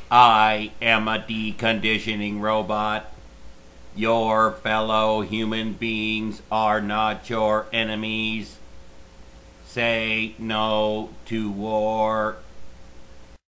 I am a deconditioning robot. Your fellow human beings are not your enemies. Say no to war.